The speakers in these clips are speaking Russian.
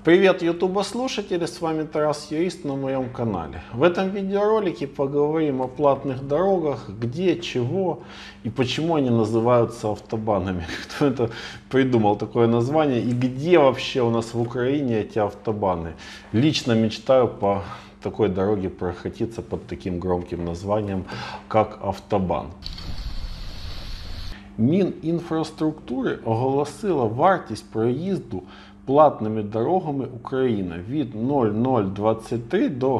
Привет, YouTube слушатели, с вами Тарас Юрист на моем канале. В этом видеоролике поговорим о платных дорогах, где, чего и почему они называются автобанами. Кто это придумал такое название и где вообще у нас в Украине эти автобаны. Лично мечтаю по такой дороге прокатиться под таким громким названием, как автобан. Мінінфраструктури оголосила вартість проїзду платними дорогами України від 0,023 до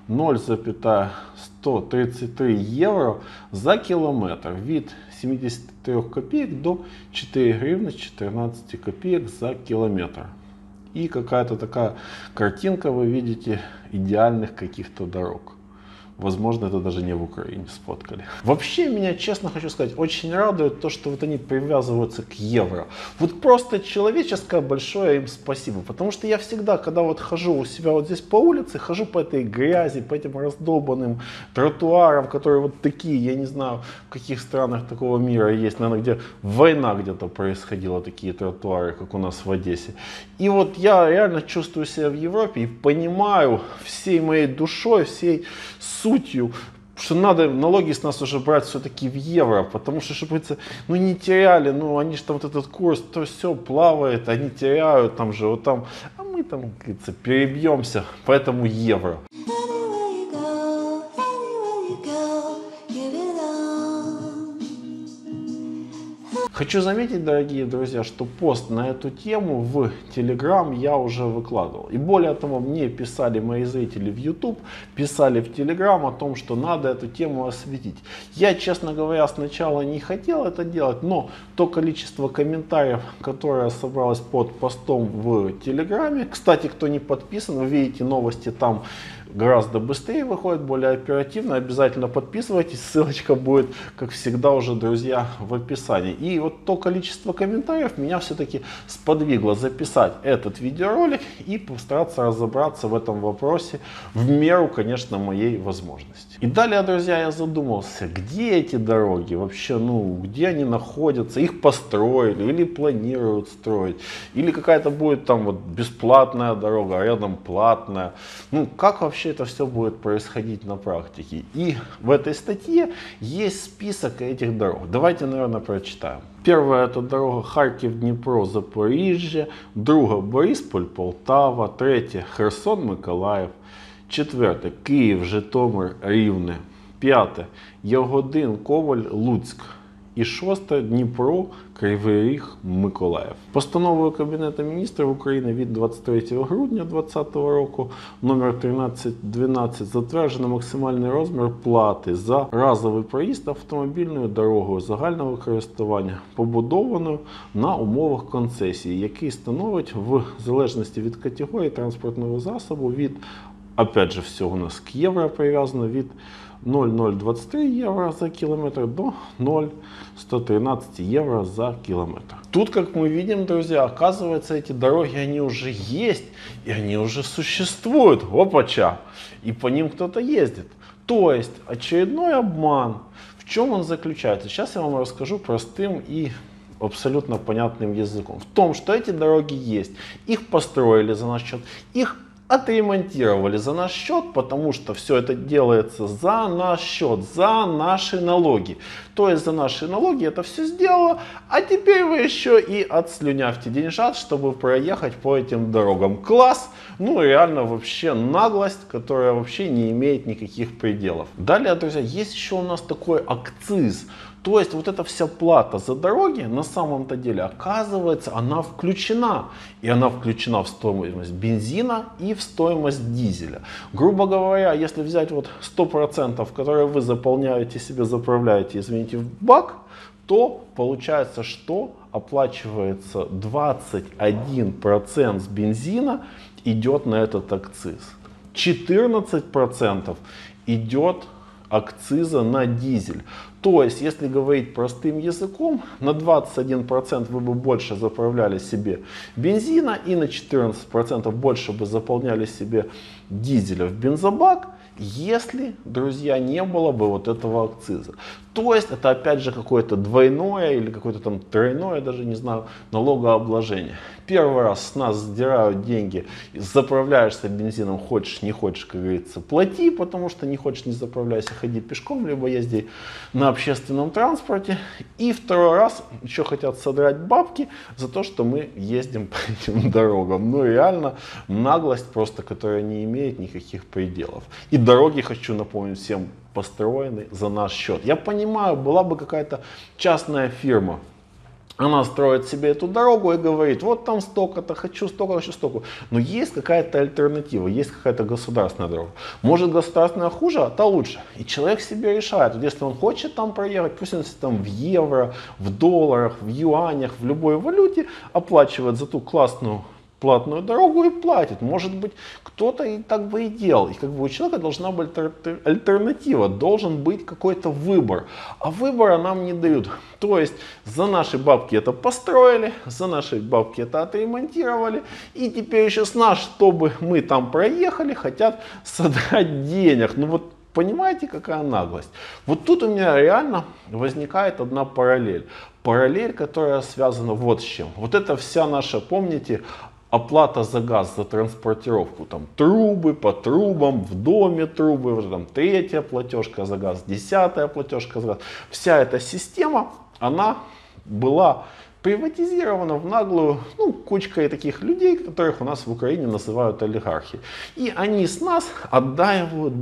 0,133 євро за кілометр, від 73 копеек до 4 гривны 14 копеек за километр. И какая-то такая картинка вы видите идеальных каких-то дорог. Возможно, это даже не в Украине сфоткали. Вообще, меня, честно хочу сказать, очень радует то, что вот они привязываются к евро. Вот просто человеческое большое им спасибо. Потому что я всегда, когда вот хожу у себя вот здесь по улице, хожу по этой грязи, по этим раздолбанным тротуарам, которые вот такие, я не знаю, в каких странах такого мира есть, наверное, где война где-то происходила, такие тротуары, как у нас в Одессе. И вот я реально чувствую себя в Европе и понимаю всей моей душой, всей сутью, что надо налоги с нас уже брать все-таки в евро, потому что, чтобы это, не теряли, они же там вот этот курс, то все плавает, они теряют там же, вот там, а мы там, как говорится, перебьемся, поэтому евро. Хочу заметить, дорогие друзья, что пост на эту тему в Telegram я уже выкладывал. И более того, мне писали мои зрители в YouTube, писали в Telegram о том, что надо эту тему осветить. Я, честно говоря, сначала не хотел это делать, но то количество комментариев, которое собралось под постом в Телеграме, кстати, кто не подписан, вы видите новости там гораздо быстрее выходит, более оперативно. Обязательно подписывайтесь, ссылочка будет, как всегда, уже, друзья, в описании. И вот то количество комментариев меня все-таки сподвигло записать этот видеоролик и постараться разобраться в этом вопросе в меру, конечно, моей возможности. И далее, друзья, я задумался, где эти дороги вообще, где они находятся, их построили или планируют строить, или какая-то будет там вот бесплатная дорога, а рядом платная. Как вообще это все будет происходить на практике? И в этой статье есть список этих дорог. Давайте, наверное, прочитаем. Первая — это дорога Харків-Дніпро-Запоріжжя, друга — Борисполь-Полтава, третя — Херсон-Миколаїв, четверте — Київ-Житомир-Рівне, п'яте — Ягодин-Коваль-Луцьк. І шосте — Дніпро, Кривий Ріг, Миколаїв. Постановою Кабінету міністрів України від 23 грудня 2020 року номер 1312 затверджено максимальний розмір плати за разовий проїзд автомобільною дорогою загального користування, побудованою на умовах концесії, який становить в залежності від категорії транспортного засобу від, опять же, все у нас к євро прив'язано, від 0,023 евро за километр до 0,113 евро за километр. Тут, как мы видим, друзья, оказывается, эти дороги, они уже есть, и они уже существуют. Опача! И по ним кто-то ездит. То есть, очередной обман. В чем он заключается? Сейчас я вам расскажу простым и абсолютно понятным языком. В том, что эти дороги есть. Их построили за наш счет. Их отремонтировали за наш счет, потому что все это делается за наш счет, за наши налоги. То есть за наши налоги это все сделало, а теперь вы еще и отслюнявьте деньжат, чтобы проехать по этим дорогам. Класс! Реально вообще наглость, которая вообще не имеет никаких пределов. Далее, друзья, есть еще у нас такой акциз. То есть вот эта вся плата за дороги, на самом-то деле, оказывается, она включена. И она включена в стоимость бензина и в стоимость дизеля. Грубо говоря, если взять вот 100%, которые вы заполняете себе, заправляете, извините, в бак, то получается, что оплачивается 21% с бензина идет на этот акциз. 14% идет акциза на дизель. То есть, если говорить простым языком, на 21% вы бы больше заправляли себе бензина и на 14% больше бы заполняли себе дизеля в бензобак, если, друзья, не было бы вот этого акциза. То есть это опять же какое-то двойное или какое-то там тройное, даже не знаю, налогообложение. Первый раз с нас сдирают деньги, заправляешься бензином, хочешь, не хочешь, как говорится, плати, потому что не хочешь, не заправляйся, ходи пешком, либо езди на общественном транспорте. И второй раз еще хотят содрать бабки за то, что мы ездим по этим дорогам. Ну реально наглость просто, которая не имеет никаких пределов. И дороги, хочу напомнить всем, построены за наш счет. Я понимаю, была бы какая-то частная фирма, она строит себе эту дорогу и говорит, вот там столько-то, хочу столько, хочу столько. Но есть какая-то альтернатива, есть какая-то государственная дорога. Может государственная хуже, а та лучше. И человек себе решает, вот если он хочет там проехать, пусть он там в евро, в долларах, в юанях, в любой валюте, оплачивает за ту классную платную дорогу и платит. Может быть, кто-то и так бы и делал. И как бы у человека должна быть альтернатива, должен быть какой-то выбор. А выбора нам не дают. То есть за наши бабки это построили, за наши бабки это отремонтировали. И теперь еще с нас, чтобы мы там проехали, хотят содрать денег. Ну вот понимаете, какая наглость? Вот тут у меня реально возникает одна параллель. Параллель, которая связана вот с чем. Вот это вся наша, помните, оплата за газ, за транспортировку, там трубы по трубам, в доме трубы, вот там третья платежка за газ, 10-я платежка за газ. Вся эта система, она была приватизирована в наглую, ну, кучкой таких людей, которых у нас в Украине называют олигархи. И они с нас отдаивают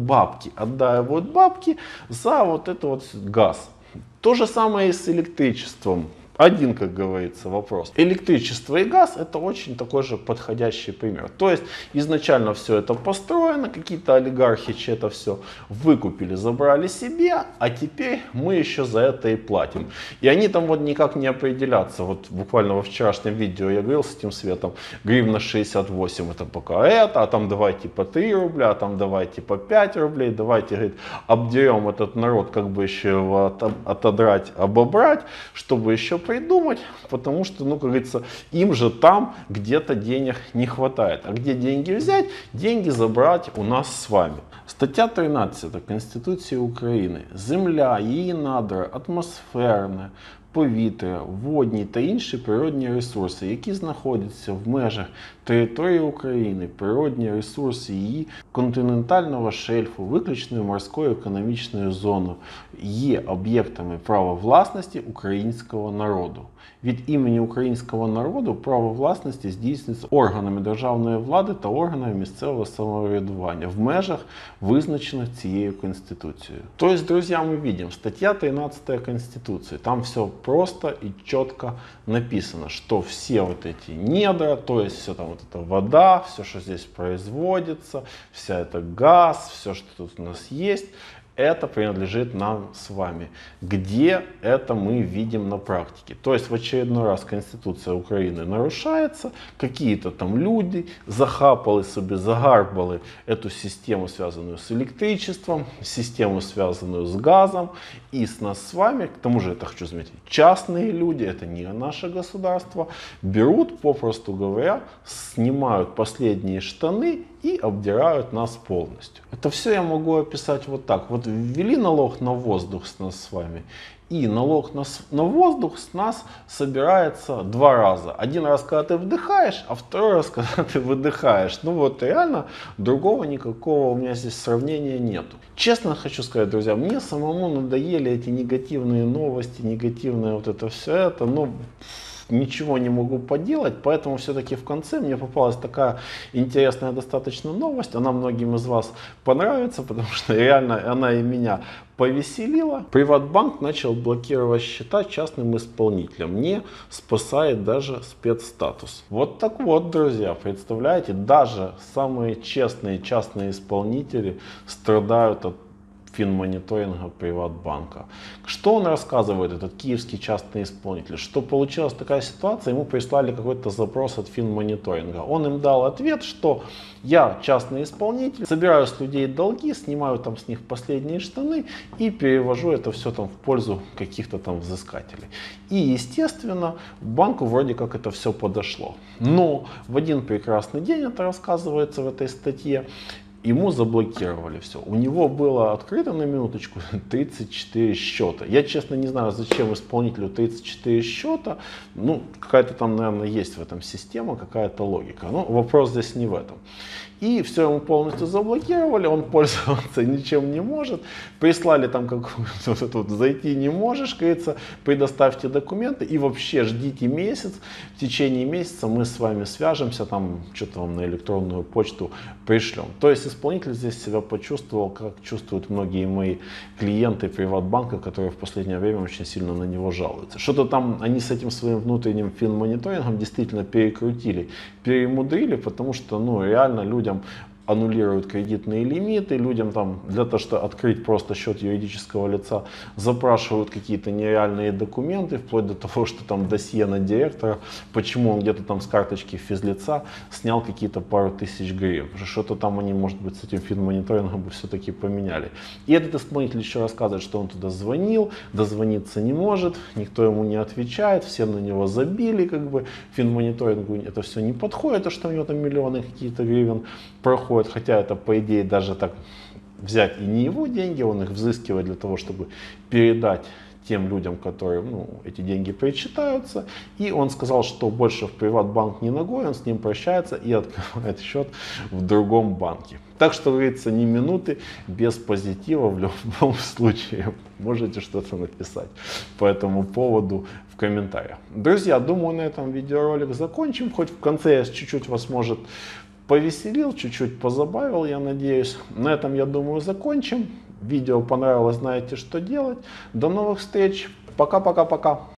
бабки за вот это вот газ. То же самое и с электричеством. Один, как говорится, вопрос. Электричество и газ — это очень такой же подходящий пример. То есть изначально все это построено, какие-то олигархи это все выкупили, забрали себе, а теперь мы еще за это и платим. И они там вот никак не определятся. Вот буквально во вчерашнем видео я говорил с этим Светом, гривна 68 это пока это, а там давайте по 3 рубля, а там давайте по 5 рублей, давайте, говорит, обдерем этот народ, как бы еще его отодрать, обобрать, чтобы еще придумать, потому что, ну, как говорится, им же там где-то денег не хватает. А где деньги взять? Деньги забрать у нас с вами. Стаття 13 Конституції України. Земля, її надра, атмосферне, повітря, водні та інші природні ресурси, які знаходяться в межах території України, природні ресурси її континентального шельфу, виключною морською економічною зоною, є об'єктами права власності українського народу. Від імені українського народу право власності здійснюється органами державної влади та органами місцевого самоврядування в межах, визначених цією Конституцією. Тобто, друзі, ми бачимо, стаття 13 Конституции, там все просто и четко написано, что все вот эти недра, то есть все там вот эта вода, все, что здесь производится, вся эта газ, все, что тут у нас есть, это принадлежит нам с вами. Где это мы видим на практике? То есть в очередной раз Конституция Украины нарушается, какие-то там люди захапали себе, загарбали эту систему, связанную с электричеством, систему, связанную с газом, и с нас с вами, к тому же это хочу заметить, частные люди, это не наше государство, берут, попросту говоря, снимают последние штаны и обдирают нас полностью. Это все я могу описать вот так. Вот ввели налог на воздух с нас с вами, и налог на воздух с нас собирается два раза. Один раз, когда ты вдыхаешь, а второй раз, когда ты выдыхаешь. Ну вот реально другого никакого у меня здесь сравнения нету. Честно хочу сказать, друзья, мне самому надоели эти негативные новости, негативное вот это все это, но ничего не могу поделать, поэтому все-таки в конце мне попалась такая интересная достаточно новость, она многим из вас понравится, потому что реально она и меня повеселила. Приватбанк начал блокировать счета частным исполнителям, не спасает даже спецстатус. Вот так вот, друзья, представляете, даже самые честные частные исполнители страдают от финмониторинга Приватбанка. Что он рассказывает, этот киевский частный исполнитель? Что получилась такая ситуация, ему прислали какой-то запрос от финмониторинга. Он им дал ответ, что я частный исполнитель, собираю с людей долги, снимаю там с них последние штаны и перевожу это все там в пользу каких-то там взыскателей. И естественно банку вроде как это все подошло. Но в один прекрасный день, это рассказывается в этой статье, ему заблокировали все. У него было открыто, на минуточку, 34 счета. Я, честно, не знаю, зачем исполнителю 34 счета. Ну, какая-то там, наверное, есть в этом система, какая-то логика. Но вопрос здесь не в этом. И все ему полностью заблокировали, он пользоваться ничем не может. Прислали там какую-то тут зайти не можешь, говорится, предоставьте документы и вообще ждите месяц. В течение месяца мы с вами свяжемся, там что-то вам на электронную почту пришлем. То есть исполнитель здесь себя почувствовал, как чувствуют многие мои клиенты Приватбанка, которые в последнее время очень сильно на него жалуются. Что-то там они с этим своим внутренним финмониторингом действительно перекрутили, перемудрили, потому что ну реально людям аннулируют кредитные лимиты, людям там для того, чтобы открыть просто счет юридического лица, запрашивают какие-то нереальные документы, вплоть до того, что там досье на директора, почему он где-то там с карточки физлица снял какие-то пару тысяч гривен. Что-то там они, может быть, с этим финмониторингом бы все-таки поменяли. И этот исполнитель еще рассказывает, что он туда звонил, дозвониться не может, никто ему не отвечает, все на него забили, как бы финмониторингу это все не подходит, то что у него там миллионы какие-то гривен проходят. Хотя это, по идее, даже так взять и не его деньги, он их взыскивает для того, чтобы передать тем людям, которым эти деньги причитаются. И он сказал, что больше в Приватбанк не ногой, он с ним прощается и открывает счет в другом банке. Так что, говорится, ни минуты без позитива в любом случае. Можете что-то написать по этому поводу в комментариях. Друзья, думаю, на этом видеоролик закончим. Хоть в конце я чуть-чуть вас, может, повеселил, чуть-чуть позабавил, я надеюсь. На этом, я думаю, закончим. Видео понравилось, знаете, что делать. До новых встреч. Пока-пока-пока.